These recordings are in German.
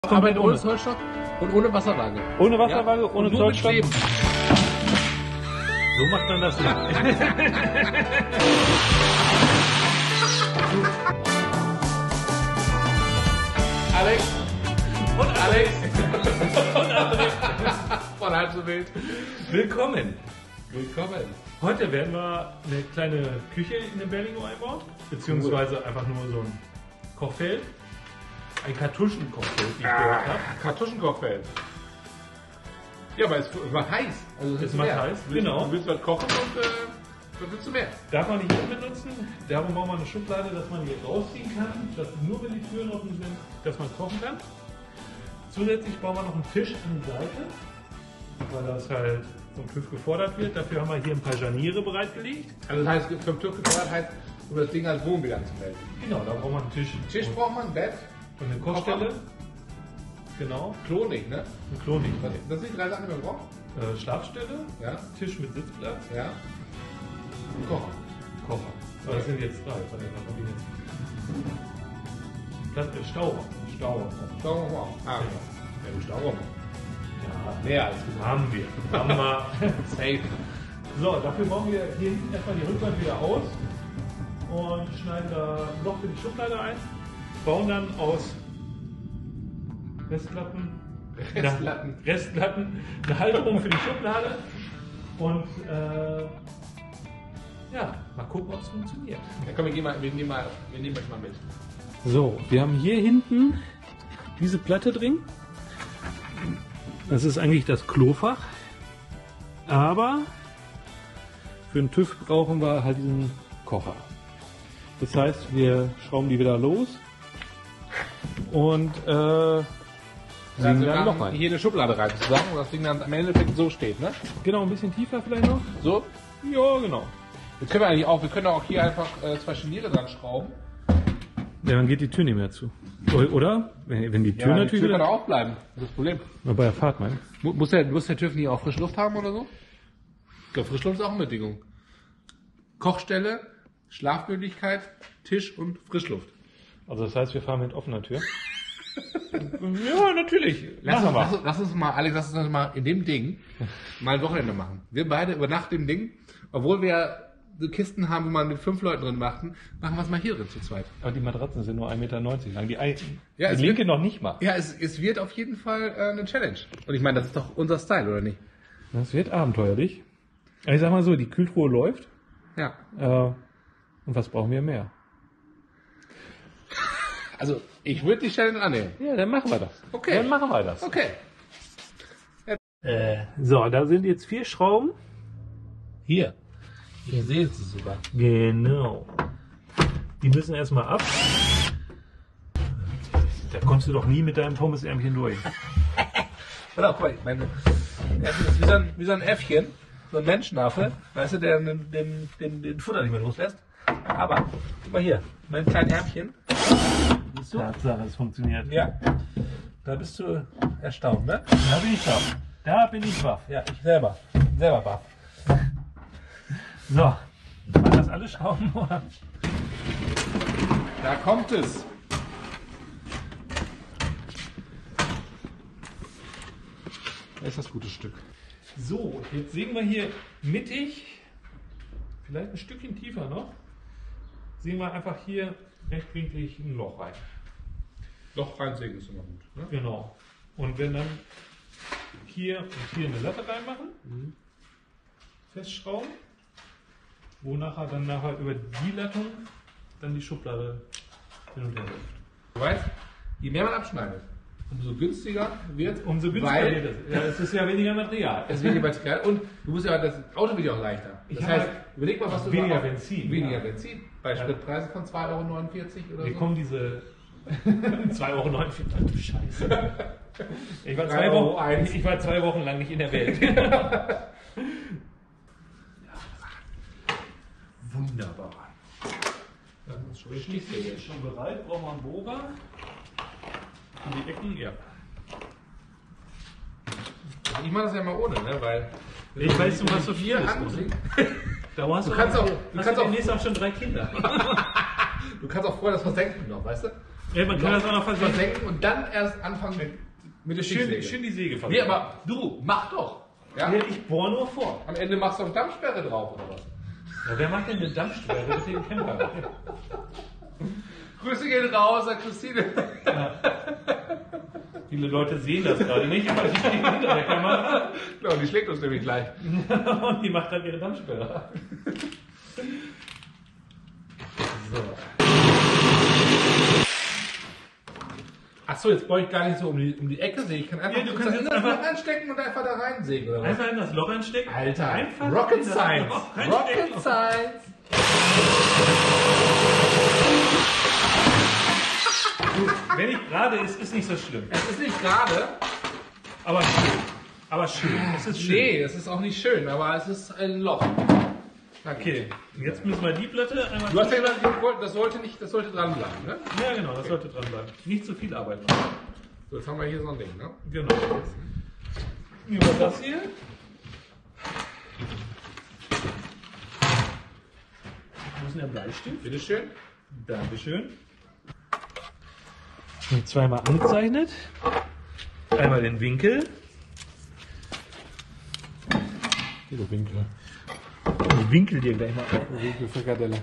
Aber ohne Zollstock und ohne Wasserwaage. Ohne Wasserwaage, ja? ohne nur Zollstock. Mit So macht man das nicht. Alex und Alex und Alex von halb so wild. Willkommen. Willkommen. Heute werden wir eine kleine Küche in den Berlingo einbauen, beziehungsweise einfach nur so ein Kochfeld. Ein Kartuschenkochfeld, wie ich gehört habe. Kartuschenkochfeld. Ja, aber es macht heiß. Also Es macht heiß, genau. Du willst was kochen und was willst du mehr? Darf man nicht mit benutzen. Darum braucht man eine Schublade, dass man die rausziehen kann, dass nur wenn die Türen offen sind, dass man kochen kann. Zusätzlich brauchen wir noch einen Tisch an die Seite, weil das halt vom TÜV gefordert wird. Dafür haben wir hier ein paar Scharniere bereitgelegt. Also das heißt, vom TÜV gefordert heißt, um das Ding als Wohnmobil anzumelden. Genau, da braucht man einen Tisch. Tisch braucht man, Bett, Und eine Kochstelle. Genau. Klo nicht, ne? Ein Klo nicht. Das sind die drei Sachen, die man braucht. Schlafstelle, Ja, Tisch mit Sitzplatz, ja. Und Kocher. Kocher. Aber das sind jetzt drei von den Kombinationen. Stauraum. Stauraum auch. Ah, Ja. ja, du Stauraum. Ja, Mehr als genug. haben wir. Haben wir. Safe. So, dafür bauen wir hier hinten erstmal die Rückwand wieder aus und schneiden da ein Loch für die Schublade ein. Bauen dann aus Restlatten eine Halterung für die Schublade und ja, mal gucken, ob es funktioniert. Ja, komm, wir nehmen euch mal mit. So, wir haben hier hinten diese Platte drin. Das ist eigentlich das Klofach. Aber für den TÜV brauchen wir halt diesen Kocher. Das heißt, wir schrauben die wieder los und sägen dann noch rein. Hier eine Schublade rein, sozusagen, wo das Ding dann am Endeffekt so steht, ne? Genau, ein bisschen tiefer vielleicht noch. So. Ja, genau. Jetzt können wir eigentlich auch, wir können auch hier einfach zwei Scharniere dran schrauben. Ja, dann geht die Tür nicht mehr zu. Oder? Wenn die Tür Ja, die natürlich Tür kann wieder... auch bleiben. Das ist das Problem. Na, bei der Fahrt, mein. Muss der TÜV nicht auch Frischluft haben oder so? Ich glaube, Frischluft ist auch eine Bedingung. Kochstelle, Schlafmöglichkeit, Tisch und Frischluft. Also das heißt, wir fahren mit offener Tür? Ja, natürlich. Lass uns mal in dem Ding mal ein Wochenende machen. Wir beide übernachten im Ding, obwohl wir so Kisten haben, wo man mit 5 Leuten drin machen wir es mal hier drin zu zweit. Aber die Matratzen sind nur 1,90 Meter lang. Die Ja, linke noch nicht mal. Ja, es wird auf jeden Fall eine Challenge. Und ich meine, das ist doch unser Style, oder nicht? Das wird abenteuerlich. Ich sag mal so, die Kühltruhe läuft. Ja. Und was brauchen wir mehr? Also, ich würde die Challenge annehmen. Ja, dann machen wir das. Okay. Dann machen wir das. Okay. So, da sind jetzt 4 Schrauben. Hier. Ihr seht sie sogar. Genau. Die müssen erstmal ab. Da kommst du doch nie mit deinem Pommesärmchen durch. Oder, guck mal, ich meine, das ist wie so ein Äffchen, so ein Menschenaffe, weißt du, der den Futter nicht mehr loslässt. Aber, guck mal hier, mein kleines Ärmchen. Siehst du? Tatsache, es funktioniert. Ja. Da bist du erstaunt, ne? Da bin ich waff. Da bin ich waff. Ja, ich selber. Selber baff. So, waren das alle Schrauben, oder? Da kommt es. Da ist das gute Stück. So, jetzt sägen wir hier mittig, vielleicht ein Stückchen tiefer noch, sägen wir einfach hier rechtwinklig ein Loch rein. Loch reinsägen ist immer gut. Ne? Genau. Und wenn dann hier und hier eine Latte reinmachen, festschrauben, wo nachher über die Lattung dann die Schublade hin und her läuft. Du weißt, je mehr man abschneidet, umso günstiger wird Umso günstiger wird es. Ja, es ist ja weniger Material. Es ist weniger Material und du musst ja, das Auto wird ja auch leichter. Das heißt, überleg mal, was du weniger da Benzin. Weniger Ja. Benzin. Bei Spritpreisen von 2,49 € oder Mir so. kommen diese 2,49 €. Du Scheiße. Ich war 2 Wochen lang nicht in der Welt. Wunderbar. Das ist schon Schließt ihr jetzt schon bereit? Brauchen wir einen Bohrer? Und die Ecken, ja. Ich mache das ja mal ohne, ne? Weil. Ich weiß, du machst so viel. Da hast Du kannst auch demnächst auch schon 3 Kinder. Du kannst auch vorher das versenken noch, weißt du? Ja, man kann das auch noch versenken. versenken und dann erst anfangen mit der Stichsäge. Schön die Säge Nee, versenken. aber du, mach doch. Ja? Ja, ich bohr nur vor. Am Ende machst du auch Dampfsperre drauf, oder was? Ja, wer macht denn eine Dampfsperre mit dem Camper? Grüße gehen raus an Christine. Viele Leute sehen das gerade nicht, aber die stehen hinter der Kamera Genau, die schlägt uns nämlich gleich. und die macht dann ihre Dampfsperre. So. Achso, jetzt brauche ich gar nicht so um die Ecke sägen. Ich kann einfach Ja, du kannst in jetzt das einfach- Loch einstecken und einfach da reinsägen, oder was? Einfach in das Loch einstecken. Alter, Einfach Rocket in das Science. Loch reinstecken. Rocket Science. Wenn nicht gerade ist, ist nicht so schlimm. Es ist nicht gerade. Aber schön. Aber schön. Es ist schön. Nee, es ist auch nicht schön, aber es ist ein Loch. Okay, jetzt müssen wir die Platte einmal. Du hast ja gesagt, das sollte dranbleiben, ne? Ja, genau, das sollte dranbleiben. Nicht zu viel Arbeit machen. So, jetzt haben wir hier so ein Ding, ne? Genau. Über das hier. Wo ist denn der Bleistift? Bitteschön. Dankeschön. Und zweimal angezeichnet. Einmal den Winkel. Hier Winkel. Den Winkel dir gleich mal auf. Winkel Frikadelle.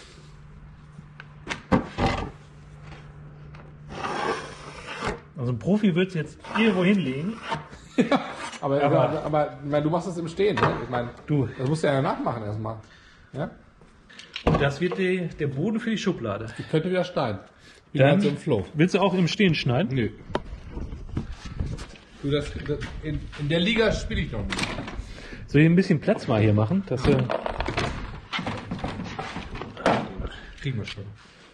Also ein Profi wird es jetzt irgendwo hinlegen. Aber ich meine, du machst das im Stehen, ne? Ich meine, Du. das musst du ja nachmachen erstmal. Ja? Und das wird der Boden für die Schublade. Ich könnte wieder schneiden. Wie Dann meinst du im Flow? willst du auch im Stehen schneiden? Nö. Du, in der Liga spiele ich noch nicht. Soll ich ein bisschen Platz mal hier machen? Dass, Kriegen wir schon.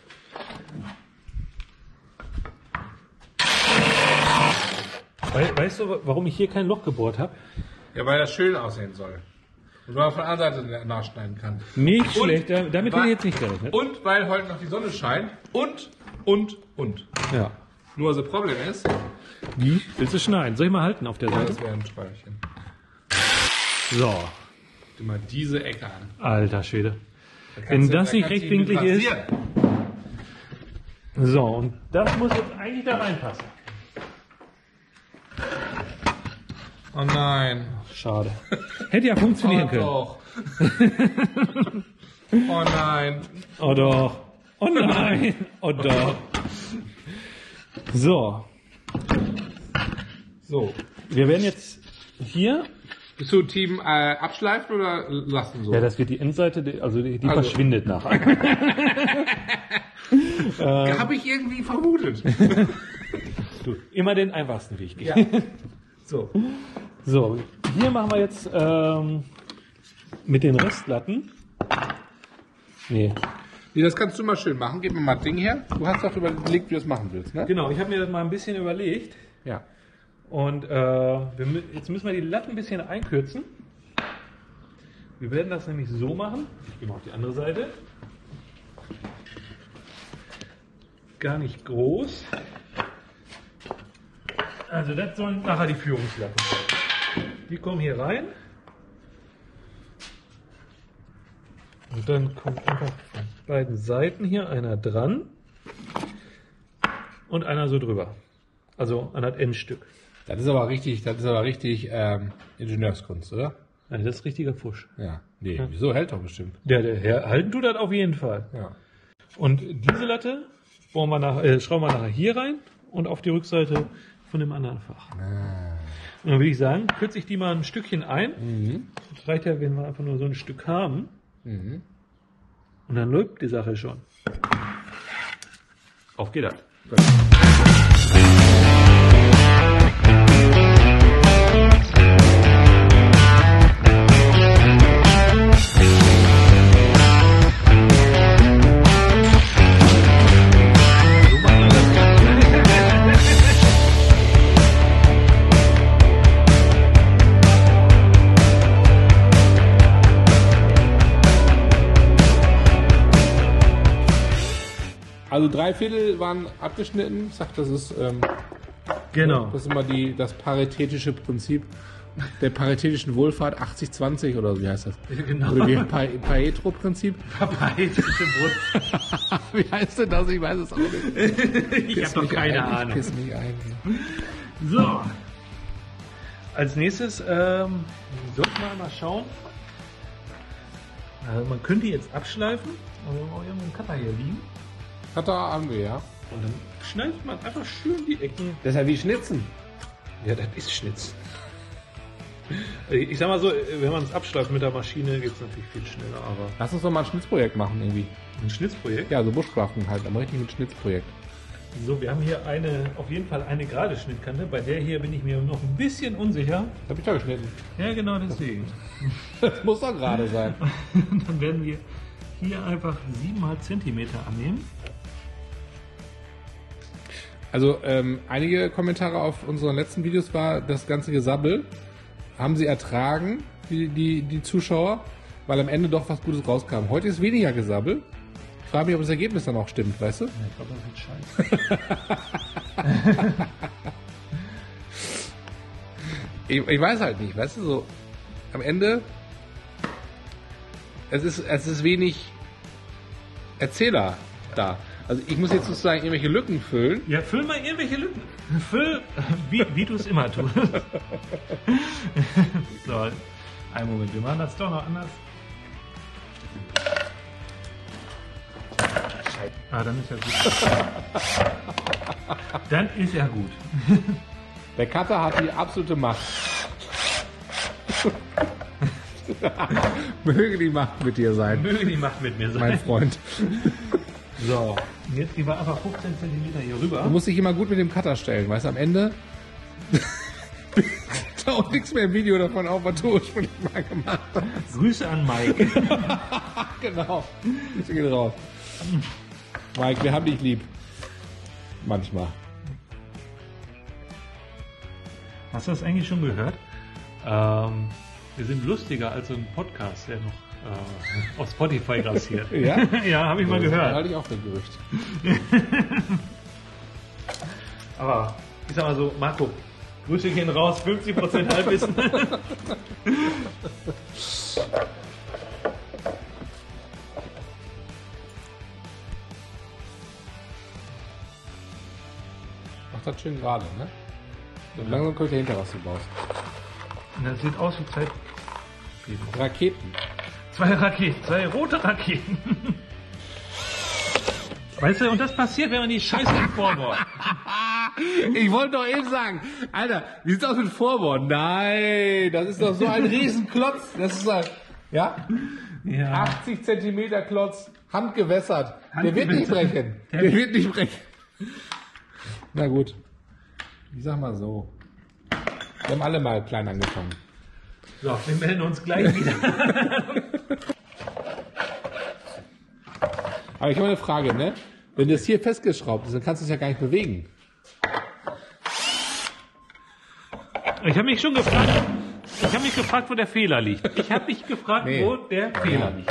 weißt du, warum ich hier kein Loch gebohrt habe? Ja, weil das schön aussehen soll. Und weil man von der anderen Seite nachschneiden kann. Nicht Und schlecht, damit hätte ich jetzt nicht gerechnet. Und weil heute noch die Sonne scheint. Und. Ja. Nur das Problem ist, Wie? Willst du schneiden? Soll ich mal halten auf der Seite? das wäre ein Steuerchen. So. Immer diese Ecke an. Alter Schwede. Da Wenn kannst du- das da nicht kannst du ihn rechtwinklig mit ist. rasieren. So, und das muss jetzt eigentlich da reinpassen. Oh nein. Schade. Hätte ja funktionieren können. doch. Oh nein. Oh doch. Oh nein. Oh doch. So. So. Wir werden jetzt hier. Bist du Team abschleifen oder lassen so? Ja, das wird die Endseite, die Also. verschwindet nachher. Habe ich irgendwie vermutet. Du, immer den einfachsten Weg gehen. Ja. So. So, hier machen wir jetzt mit den Restlatten. Nee. Nee, das kannst du mal schön machen. Gib mir mal das Ding her. Du hast doch überlegt, wie du das machen willst, ne? Genau, ich habe mir das mal ein bisschen überlegt. Ja. Und jetzt müssen wir die Latten ein bisschen einkürzen. Wir werden das nämlich so machen. Ich gehe mal auf die andere Seite. Gar nicht groß. Also das sollen nachher die Führungslatten sein. Die kommen hier rein. Und dann kommt einfach von beiden Seiten hier einer dran. Und einer so drüber. Also an das Endstück. Das ist aber richtig Ingenieurskunst, oder? Also das ist richtiger Fusch. Ja. Nee, wieso? Hält doch bestimmt. Der halten tut das auf jeden Fall. Ja. Und diese Latte schrauben wir nachher hier rein und auf die Rückseite von dem anderen Fach. Und dann würde ich sagen, kürze ich die mal ein Stückchen ein. Das reicht ja, wenn wir einfach nur so ein Stück haben. Und dann läuft die Sache schon. Auf geht das. Also 3/4 waren abgeschnitten. Ich sag, das ist Genau. das ist immer das paritätische Prinzip. der paritätischen Wohlfahrt 80-20 oder so, wie heißt das? Genau. Oder wie Pareto-Prinzip? Paretische Brust. Wie heißt denn das? Ich weiß es auch nicht. Ich habe doch keine Ahnung. Piss mich ein. So. Als nächstes sollten wir einmal schauen. Man könnte jetzt abschleifen. Aber wir haben auch irgendwo einen Cutter hier liegen. Cutter haben wir, ja. Und dann schneidet man einfach schön die Ecken. Das ist ja wie Schnitzen. Ja, das ist Schnitz. Ich sag mal so, wenn man es abschleift mit der Maschine, geht es natürlich viel schneller, aber. Lass uns doch mal ein Schnitzprojekt machen irgendwie. Ein Schnitzprojekt? Ja, so Bushcraften halt, aber richtig ein Schnitzprojekt. So, wir haben hier auf jeden Fall eine gerade Schnittkante. Bei der hier bin ich mir noch ein bisschen unsicher. Das hab ich doch geschnitten. Ja, genau deswegen. Das muss doch gerade sein. Dann werden wir hier einfach 7,5 cm annehmen. Also einige Kommentare auf unseren letzten Videos war, das ganze Gesabbel haben sie ertragen, die Zuschauer, weil am Ende doch was Gutes rauskam. Heute ist weniger Gesabbel. Ich frage mich, ob das Ergebnis dann auch stimmt, weißt du? Ja, ich glaube, das wird scheiße. Ich weiß halt nicht, weißt du, so am Ende es ist wenig Erzähler da. Also ich muss jetzt sozusagen irgendwelche Lücken füllen. Ja, füll mal irgendwelche Lücken. Füll, wie du es immer tust. So, einen Moment, wir machen das doch noch anders. Ah, dann ist ja gut. Dann ist ja gut. Der Cutter hat die absolute Macht. Möge die Macht mit dir sein, Möge die Macht mit mir sein. mein Freund. So, jetzt gehen wir einfach 15 cm hier rüber. Du musst dich immer gut mit dem Cutter stellen, weißt du, am Ende taucht nichts mehr im Video davon auf, was du ursprünglich mal gemacht hast. Grüße an Mike. Genau. Grüße gehen raus. Mike, wir haben dich lieb. Manchmal. Hast du das eigentlich schon gehört? Wir sind lustiger als so ein Podcast, der noch auf Spotify grassiert. Ja? Ja, habe ich mal Das gehört. halte ich auch für ein Gerücht. Aber ich sag mal so, Marco, Grüße gehen raus, 50% Halbwissen. Mach das schön gerade, ne? Und langsam kommt dahinter, was du baust. Das sieht aus wie Zeit. Raketen. 2 Raketen, 2 rote Raketen. Weißt du, und das passiert, wenn man die Scheiße im Vorwort. Ich wollte doch eben sagen, Alter, wie sieht's aus mit Vorbord? Nein, das ist doch so ein Riesenklotz. Das ist ein, ja? Ja. 80 Zentimeter Klotz, handgewässert. Der wird nicht brechen. Der wird nicht brechen. Na gut. Ich sag mal so. Wir haben alle mal klein angefangen. So, wir melden uns gleich wieder. Aber ich habe eine Frage, ne? Wenn das hier festgeschraubt ist, dann kannst du es ja gar nicht bewegen. Ich habe mich schon gefragt. Ich habe mich gefragt, wo der Fehler liegt. Ich habe mich gefragt, Nee. wo der Fehler liegt.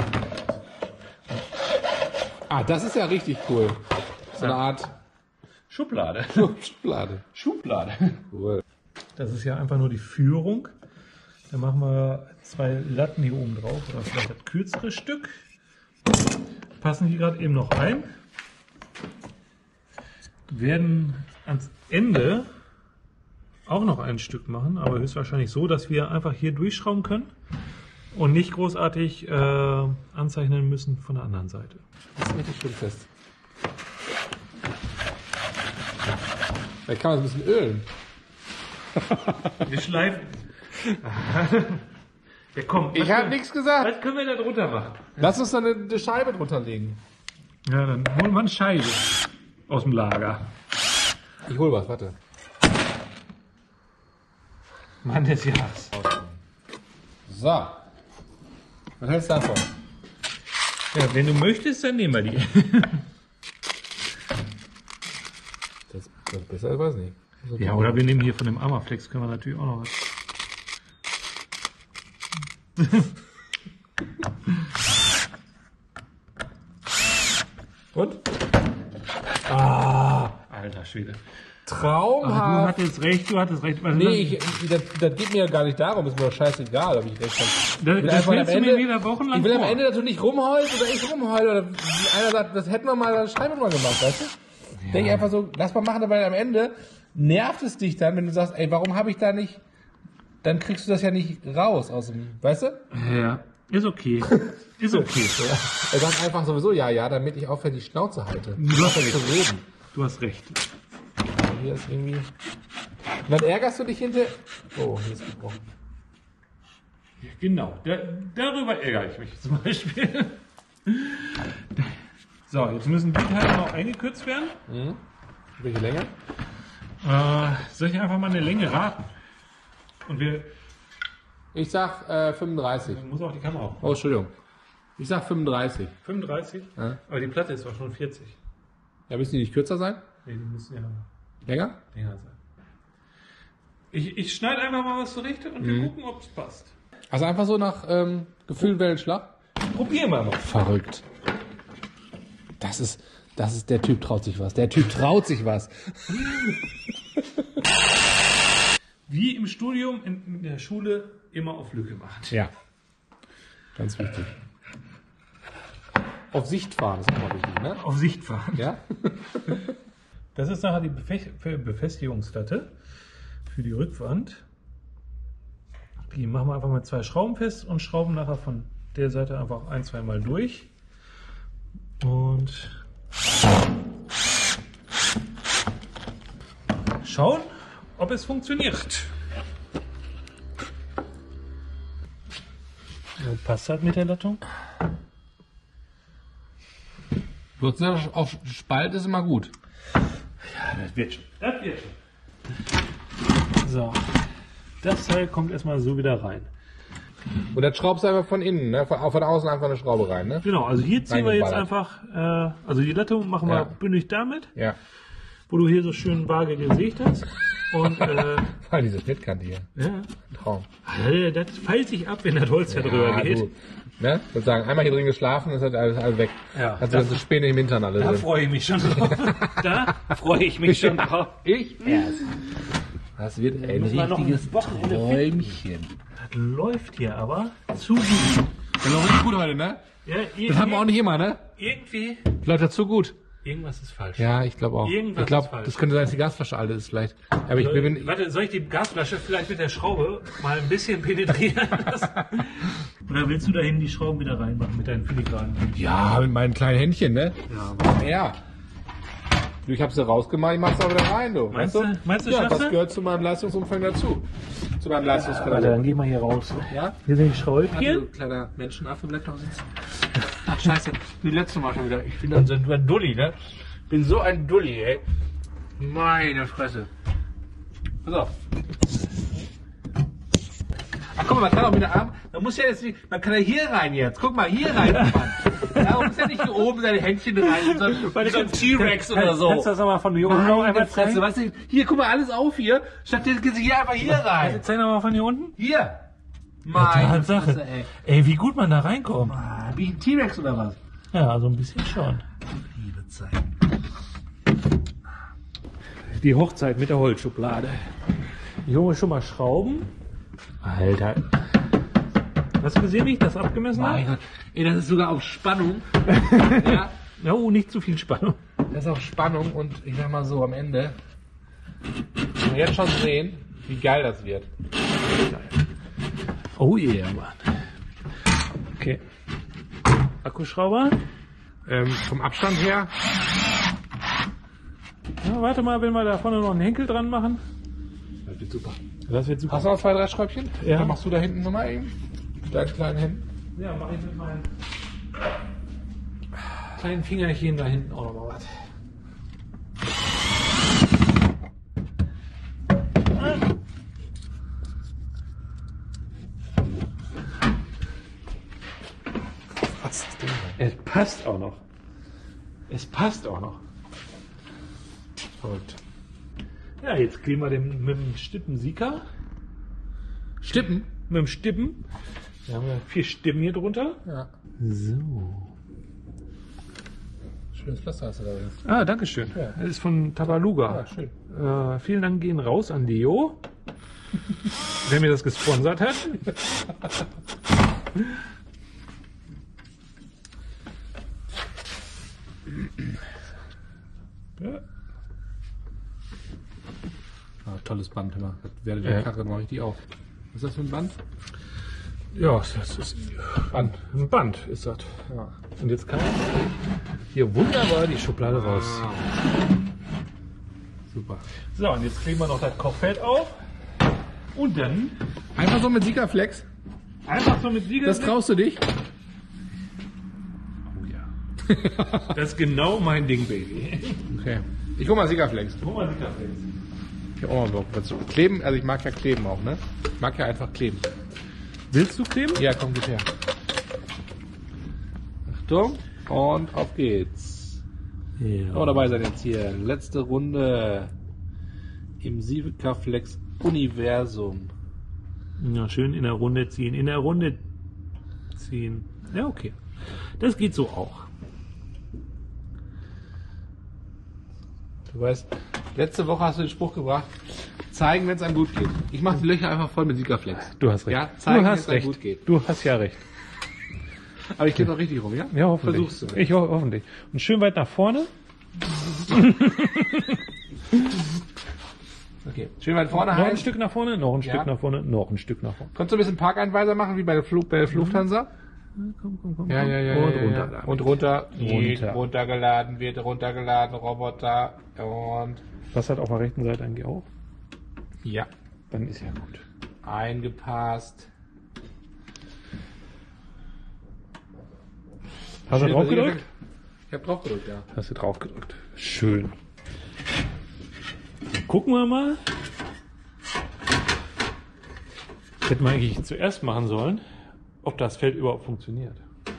Ah, das ist ja richtig cool. So eine Art Schublade. Schublade. Schublade. Cool. Das ist ja einfach nur die Führung. Dann machen wir 2 Latten hier oben drauf. Oder vielleicht das kürzere Stück. Passen die gerade eben noch rein. Werden ans Ende auch noch ein Stück machen, aber höchstwahrscheinlich so, dass wir einfach hier durchschrauben können und nicht großartig anzeichnen müssen von der anderen Seite. Das ist richtig schön fest. Vielleicht kann man es ein bisschen ölen. Wir schleifen. Ja, komm. Ich habe nichts gesagt. Was können wir da drunter machen? Lass uns da eine Scheibe drunter legen. Ja, dann holen wir eine Scheibe aus dem Lager. Ich hol was, warte. Mann des Jahres. So. Was hältst du davon? Ja, wenn du möchtest, dann nehmen wir die. Das ist besser, ich weiß nicht. Ja, oder wir nehmen hier von dem Amaflex, können wir natürlich auch noch was. Und? Ah, alter Schwede. Traumhaft. Du hattest recht. Also Nee, das geht mir ja gar nicht darum, ist mir doch scheißegal, ob ich recht habe. das willst du mir wieder wochenlang Ich will am vor. Ende, dass du nicht rumheulst oder ich rumheule oder einer sagt, das hätten wir mal, das schreiben wir mal gemacht, weißt du? Ja. Denke ich einfach so, lass mal machen, weil am Ende nervt es dich dann, wenn du sagst, ey, warum habe ich da nicht, dann kriegst du das ja nicht raus aus dem, weißt du? Ja, ist okay. Ist okay. Er sagt einfach sowieso, ja, damit ich aufhöre, die Schnauze halte. Du hast zu reden. Du hast recht. Hier ist irgendwie... Und dann ärgerst du dich hinter... Oh, hier ist gebrochen. Genau, darüber ärgere ich mich zum Beispiel. So, jetzt müssen die Teile noch eingekürzt werden. Welche Länge? Soll ich einfach mal eine Länge raten? Und Ich sag 35. muss auch die Kamera auf. Oh, Entschuldigung. Ich sag 35. 35? Ja. Aber die Platte ist auch schon 40. Ja, müssen die nicht kürzer sein? Nee, die müssen ja Länger? länger sein. Ich schneide einfach mal was zurecht und wir gucken, ob es passt. Also einfach so nach Gefühl Wellenschlag? Probieren wir mal. Verrückt. Das ist, der Typ traut sich was. Der Typ traut sich was. Wie im Studium, in der Schule, immer auf Lücke machen. Ja. Ganz wichtig. Auf Sicht fahren, ist auch mal wichtig, ne? Auf Sicht fahren. Ja? Das ist nachher die Befestigungsplatte für die Rückwand. Die machen wir einfach mit 2 Schrauben fest und schrauben nachher von der Seite einfach 1-2 Mal durch. Und schauen, ob es funktioniert. So, passt das mit der Lattung? Auf Spalt ist immer gut. Ja, das wird schon. Das wird schon. So, das Teil kommt erstmal so wieder rein. Und das schraubst du einfach von innen, ne? Von außen einfach eine Schraube rein, ne? Genau, also hier ziehen wir jetzt Reingeballert. einfach, also die Lattung machen wir Ja. bündig damit, Ja. wo du hier so schön vage gesägt hast. Und Weil diese Schnittkante hier. ja, Traum. das feilt sich ab, wenn das Holz da drüber geht. Du, ne? Sozusagen, einmal hier drin geschlafen, ist halt alles weg. Ja. Hast du dann so Späne im Hintern alle Da drin. freue ich mich schon drauf. Da freue ich mich schon drauf. Ich erst. Das wird ein muss man noch ein richtiges Wochenende Träumchen. Das läuft hier aber zu gut. Das läuft richtig gut heute, ne? Ja, Das haben wir auch nicht immer, ne? irgendwie, Läuft das so gut. irgendwas ist falsch. Ja, ich glaube auch. Irgendwas Ich glaube, ist falsch. das könnte sein, dass die Gasflasche alt ist vielleicht. Aber ich bin... Warte, soll ich die Gasflasche vielleicht mit der Schraube mal ein bisschen penetrieren lassen? Oder willst du dahin die Schrauben wieder reinmachen mit deinen filigranen Händchen? Ja, mit meinen kleinen Händchen, ne? Ja, Ja. Du, ich hab's ja rausgemacht, ich mach's auch wieder rein, du. Meinst Weißt du? Meinst du, Ja, schaffst das du? gehört zu meinem Leistungsumfang dazu. Zu meinem Leistungsverlust. Warte, dann geh mal hier raus. Ja? Hier sind die Du Schräubchen. kleiner Menschenaffe, bleib doch sitzen. Ach, scheiße. Wie letzte Mal schon wieder. Ich bin dann so ein Dulli, ne? Bin so ein Dulli, ey. Meine Fresse. Pass auf. Ach guck mal, man kann auch mit der Arm, man muss ja jetzt nicht, man kann ja hier rein jetzt. Guck mal, hier rein, Mann. Ja, man muss ja nicht hier oben seine Händchen rein, wie so ein T-Rex oder so. Kannst du das nochmal von hier unten noch Meine einmal Fresse, zeigen? weißt du, hier, guck mal, alles auf hier. Stattdessen gehen sie hier einfach hier rein. Zeig nochmal von hier unten. Hier. Meine Tatsache. Fresse, ey. Ey, wie gut man da reinkommt. Wie ein T-Rex oder was? Ja, so ein bisschen schon. Liebe Zeit. Die Hochzeit mit der Holzschublade. Ich hole mir schon mal Schrauben. Alter. Hast du gesehen, wie ich das abgemessen Mein habe? Gott. Ey, das ist sogar auf Spannung. Ja, Oh, nicht zu viel Spannung. das ist auf Spannung und ich sag mal so, am Ende können wir jetzt schon sehen, wie geil das wird. Oh yeah, Mann. Okay. Akkuschrauber. Vom Abstand her. Ja, warte mal, wenn wir da vorne noch einen Henkel dran machen. Das wird super. Das wird super. Hast du noch 2, 3 Schräubchen? Ja. Dann machst du da hinten nochmal eben. Mit deinen kleinen Händen. Ja, mache ich mit meinen kleinen Fingerchen da hinten auch nochmal was. Was? Es passt auch noch. Es passt auch noch. Verrückt. Ja, jetzt kleben wir den mit dem Stippen Sika. Stippen? Mit dem Stippen. Wir haben ja 4 Stippen hier drunter. Ja. So. Schönes Pflaster hast du da übrigens. Ah, danke schön. Ja. Das ist von Tabaluga. Ja, schön. Vielen Dank gehen raus an Leo, der mir das gesponsert hat. Ja. Ah, tolles Band, immer. Das wertet der Karre mal richtig auf. Was ist das für ein Band? Ja, das ist Band. ein Band ist das. Ja. Und jetzt kann man hier wunderbar die Schublade raus. Super. So, und jetzt kleben wir noch das Kochfeld auf. Und dann Einfach so mit Sikaflex? einfach so mit Siegel. Das traust du dich? Oh ja. Das ist genau mein Ding, Baby. Okay. Ich hol mal Sikaflex. Guck mal, Siegel. Ich auch mal was kleben, also ich mag ja kleben auch, ne? Ich mag ja einfach kleben. Willst du kleben? Ja, komm, gib her. Achtung. Und auf geht's. Ja. Oh, dabei sein jetzt hier. Letzte Runde im Sikaflex Universum. Ja, schön in der Runde ziehen. In der Runde ziehen. Ja, okay. Das geht so auch. Du weißt, letzte Woche hast du den Spruch gebracht, zeigen, wenn es einem gut geht. Ich mache die Löcher einfach voll mit Sikaflex. Du hast recht. Ja, zeigen, du wenn hast es einem recht. gut geht. Du hast ja recht. Aber ich gehe noch richtig rum, ja? Ja, hoffentlich. Versuchst du. Ich hoffentlich. Und schön weit nach vorne. Okay. Schön weit vorne Noch ein halten. Stück nach vorne, noch ein Ja. Stück nach vorne, noch ein Stück nach vorne. Konntest du ein bisschen Parkeinweiser machen, wie bei der Lufthansa? Komm. Ja. Und runter. damit. Und runter. Runter. Runtergeladen, wird runtergeladen, Roboter. Und Was hat auf der rechten Seite eigentlich auch? ja, Dann ist ja gut. eingepasst. Hast du drauf gedrückt? Ich habe drauf gedrückt, ja. Hast du drauf gedrückt. Schön. Dann gucken wir mal. Hätten wir eigentlich zuerst machen sollen, ob das Feld überhaupt funktioniert.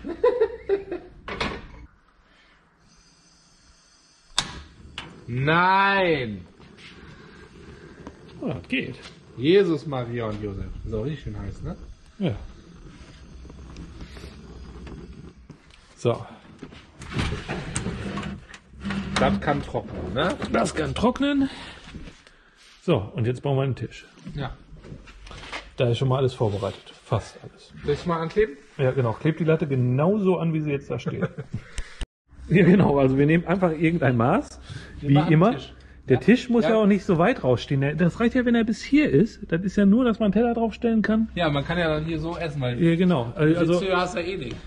Nein! Oh, das geht. Jesus, Maria und Josef. Das ist auch richtig schön heiß, ne? Ja. So. Das kann trocknen, ne? Das kann trocknen. So, und jetzt bauen wir einen Tisch. Ja. Da ist schon mal alles vorbereitet. Fast alles. Soll ich mal ankleben? Ja, genau. Klebt die Latte genauso an, wie sie jetzt da steht. Ja, genau. Also wir nehmen einfach irgendein Maß, wie machen immer. Tisch. Der Ja? Tisch muss ja. Ja. auch nicht so weit rausstehen. Das reicht ja, wenn er bis hier ist. Das ist ja nur, dass man einen Teller draufstellen kann. Ja, man kann ja dann hier so essen, weil Ja, genau. Also Sitzhöhe hast du ja eh nicht.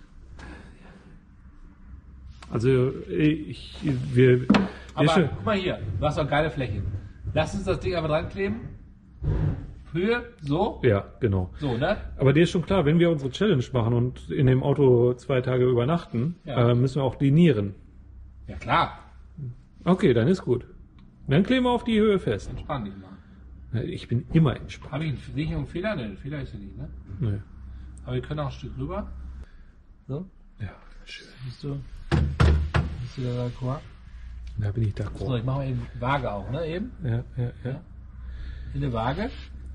wir Aber schon, guck mal hier, du hast doch geile Flächen. Lass uns das Ding einfach dran kleben. Höhe, so, ja, genau. so, ne? Aber dir ist schon klar, wenn wir unsere Challenge machen und in dem Auto 2 Tage übernachten, Ja. müssen wir auch linieren. Ja klar, Okay, dann ist gut. Dann kleben wir auf die Höhe fest. entspann dich mal. Ich bin immer entspannt. Habe ich einen Fehler? Ne, Fehler ist ja nicht, ne? Nee. Aber wir können auch ein Stück rüber. So, Ja, schön. siehst du da d'accord? Da bin ich So, d'accord. ich mache mal eben Waage auch, ne? Eben. Ja. In der Waage.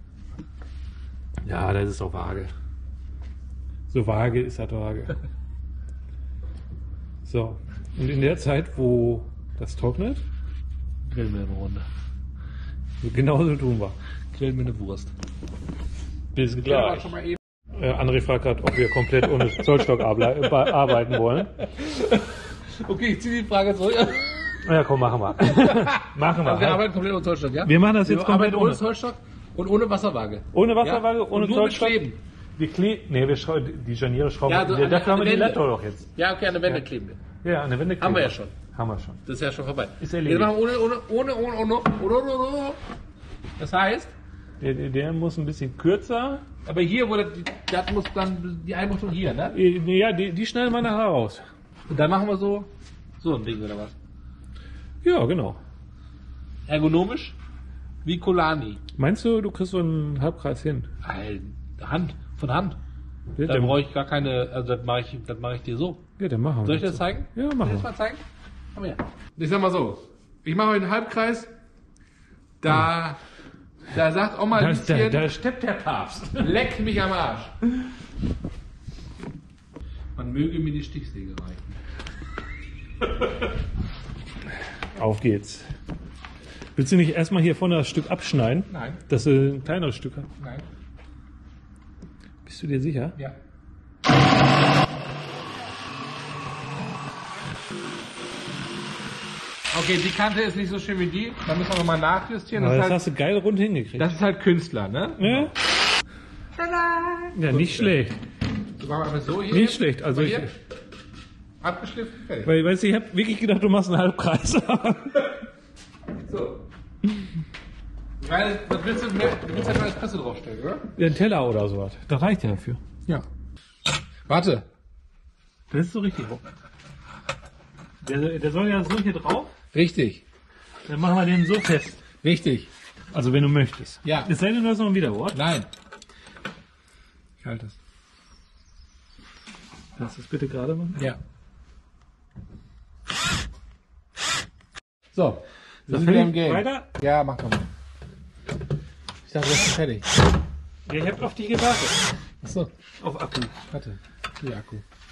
Ja, das ist auch vage. So vage ist das vage. So, und in der Zeit, wo das trocknet, Grillen wir eine Runde. genauso tun wir. Grillen wir eine Wurst. Bis Ja, gleich. schon mal eben. André fragt gerade, ob wir komplett ohne Zollstock arbeiten wollen. Okay, ich ziehe die Frage zurück. Ja, komm, machen wir. Machen Also wir wir. arbeiten komplett ohne Zollstock, ja? Wir machen das jetzt wir komplett arbeiten ohne ohne. Zollstock und ohne Wasserwaage. Ohne Wasserwaage, Ja? ohne und nur Zollstock. mit Kleben. Die Scharniere schrauben. Ja, so wir. an Dafür haben wir der die Wände. Letto doch jetzt. Ja, okay, an der Wände kleben wir. Ja, an der Wände Haben wir ja kleben schon. Haben wir schon. Das ist ja schon vorbei. Ist erledigt. Wir machen ohne. Das heißt, Der muss ein bisschen kürzer. aber hier, wo das muss dann die Einbuchtung hier, ne? Ja, die schneiden wir nachher raus. Und dann machen wir so ein Ding oder was? Ja, genau. Ergonomisch wie Kolani. Meinst du, du kriegst so einen Halbkreis hin? Von Hand. Ja, Da brauche ich gar keine, also das mache ich dir so. ja, dann machen wir. Soll ich das zeigen? Ja, Soll ich machen das wir. mal zeigen? Komm her. Ich sag mal so, ich mache heute einen Halbkreis, da sagt Oma Lieschen, Da steppt der Papst. leck mich am Arsch. Man möge mir die Stichsäge reichen. Auf geht's. Willst du nicht erstmal hier vorne das Stück abschneiden? Nein. Dass du ein kleineres Stück hast? Nein. Bist du dir sicher? Ja. Okay, die Kante ist nicht so schön wie die. Da müssen wir nochmal nachjustieren. Aber Das, das ist halt, hast du geil rund hingekriegt. das ist halt Künstler, ne? Ja? Ja, nicht schlecht. Du machst einfach so hier. Nicht schlecht. Also ich, Hier. Abgeschliffen, fertig. weil, weißt du, ich habe wirklich gedacht, du machst einen Halbkreis. So. Weil, was willst du mehr? Du willst ja mal Espresso draufstellen, oder? Ein Teller oder sowas. Das reicht ja dafür. Ja. Warte. Das ist so richtig. Der soll ja so hier drauf. Richtig. Dann machen wir den so fest. Richtig. Also wenn du möchtest. Ja. Es sei denn, du hast noch ein Widerwort. Nein. Ich halte es. Kannst du das bitte gerade machen? Ja. So. Wir So, sind wieder im fertig? Game. Weiter? Ja, mach doch mal. Ich dachte, du bist fertig. Ja, ich hab auf dich gewartet. Achso. Auf Akku. Warte. Hier Akku.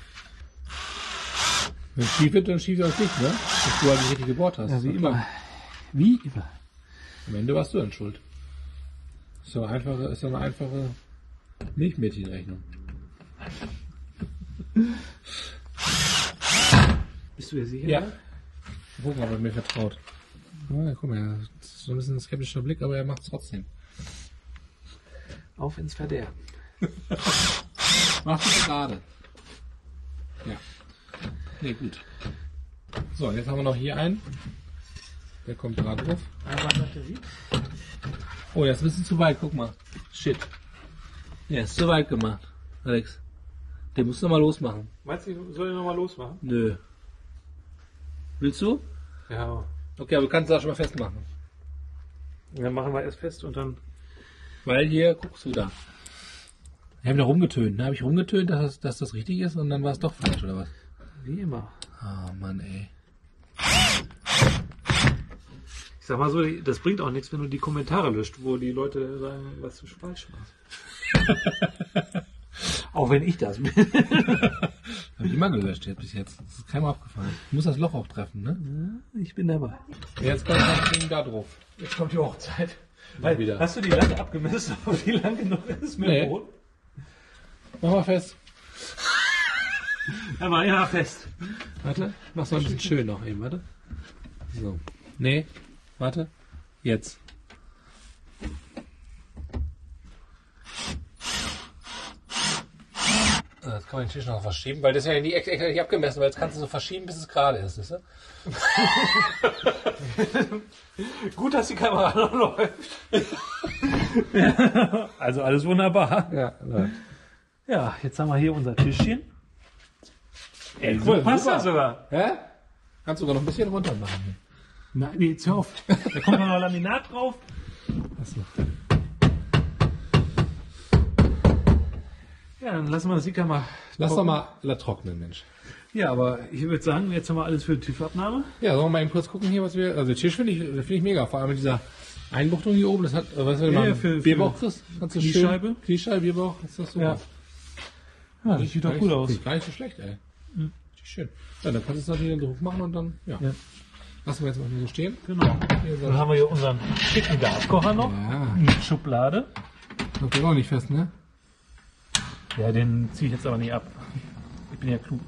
Wenn es schief wird, dann schief es auch nicht, ne? Dass du halt nicht richtig gebohrt hast. Ja, wie Ist doch immer. klar. Wie immer. Am Ende warst du dann schuld. Ist so eine einfache Milchmädchenrechnung. Bist du dir sicher? Ja. Gucken, ob er mir vertraut. Ja, guck mal, das ist so ein bisschen ein skeptischer Blick, aber er macht es trotzdem. Auf ins Verderben. Machst du gerade. Ja. Nee, gut. So, jetzt haben wir noch hier einen. Der kommt gerade drauf. Oh, der ist ein bisschen zu weit, guck mal. Shit. Der ist zu weit gemacht, Alex. Den musst du mal losmachen. Meinst du, soll ich nochmal losmachen? Nö. Willst du? Ja. Okay, aber du kannst es auch schon mal festmachen. Dann machen wir erst fest und dann. Weil hier, guckst du da. Ich habe da rumgetönt, ne? Habe ich rumgetönt, dass das richtig ist und dann war es doch falsch, oder was? Wie immer. Ah, Mann, ey. Ich sag mal so, das bringt auch nichts, wenn du die Kommentare löscht, wo die Leute sagen, was du falsch machst. Auch wenn ich das bin. Habe ich immer gelöscht jetzt bis jetzt. Das ist keinem aufgefallen. Ich muss das Loch auch treffen, ne? Ja, ich bin dabei. Jetzt kommt das Ding da drauf. Jetzt kommt die Hochzeit. Mal wieder. Hast du die Latte abgemessen, wie lang genug ist mit Nee. dem Brot? Mach mal fest. Aber ja, fest. Warte, mach's mal ein bisschen schön noch eben, warte. So. Nee, warte. Jetzt. Jetzt kann man den Tisch noch verschieben, weil das ist ja nicht abgemessen, weil jetzt kannst du so verschieben, bis es gerade ist, weißt du? Gut, dass die Kamera noch läuft. Also alles wunderbar. Ja, läuft. Ja, jetzt haben wir hier unser Tischchen. Ey, Cool, so passt super. das sogar. Hä? Kannst sogar noch ein bisschen runter machen. Nein, nee, jetzt hör auf. Da kommt noch Laminat drauf. Achso. Ja, dann lassen wir das Ica mal. Lass doch trocknen. mal trocknen, Mensch. Ja, aber ich würde sagen, jetzt haben wir alles für die TÜV-Abnahme. Ja, sollen wir mal eben kurz gucken hier, was wir. Also den Tisch finde ich mega, vor allem mit dieser Einbuchtung hier oben. Das hat, was wir Ja, machen, ja, für Bierbauch kriegst. Kannst du Kniescheibe. schön- Kniescheibe, Bierbauch, ist das super. Ja. Ja, das sieht doch gut aus. Sieht gar nicht so schlecht, ey. Sieht schön. Ja, dann kannst du es natürlich den Druck machen und dann, ja. Ja. Lassen wir jetzt mal so stehen. Genau. Hier so. Dann haben wir hier unseren schicken Gaskocher noch. Ja, Mit Schublade. das geht auch nicht fest, ne? Ja, den ziehe ich jetzt aber nicht ab. Ich bin ja klug.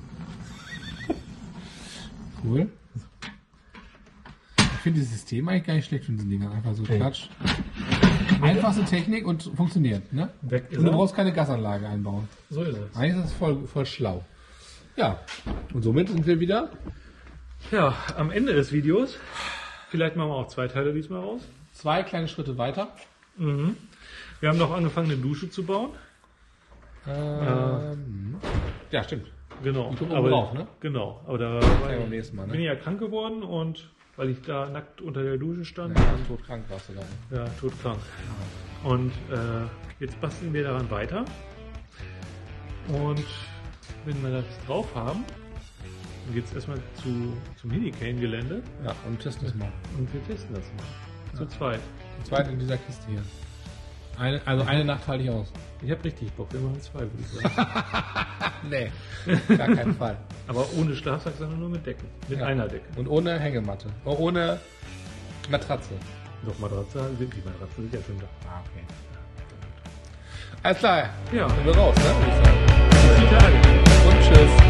Cool. Ich finde dieses System eigentlich gar nicht schlecht von diesen Dingern. Einfach so Klatsch. Einfachste Technik und funktioniert, ne? Weg ist Und du er. brauchst keine Gasanlage einbauen. So ist es. Eigentlich ist das voll schlau. Ja. Und somit sind wir wieder. Ja, am Ende des Videos. Vielleicht machen wir auch 2 Teile diesmal raus. 2 kleine Schritte weiter. Mhm. Wir haben noch angefangen, eine Dusche zu bauen. Ja, stimmt. Genau. Die kommt oben drauf, ne? Genau. Aber da beim nächsten Mal, ne? bin ich ja krank geworden und weil ich da nackt unter der Dusche stand. Ja, todkrank warst du da. Ja, todkrank. Und jetzt basteln wir daran weiter. Und wenn wir das drauf haben, dann geht es erstmal zum Hurricane-Gelände Ja, und testen das mal. und wir testen das mal. Zu zweit. Die zweite in dieser Kiste hier. Eine Nacht halte ich aus. Ich habe richtig Bock, wir machen 2, würde ich sagen. Nee, gar keinen Fall. Aber ohne Schlafsack, sondern nur mit Decken. Mit einer Decke. Und ohne Hängematte. Oh, ohne Matratze. Doch, Matratze sind die Matratzen sind ja schon da. Ah, okay. Alles klar. Ja. Sind wir raus, ne? Würde ich sagen. Bis die Tage. Und tschüss.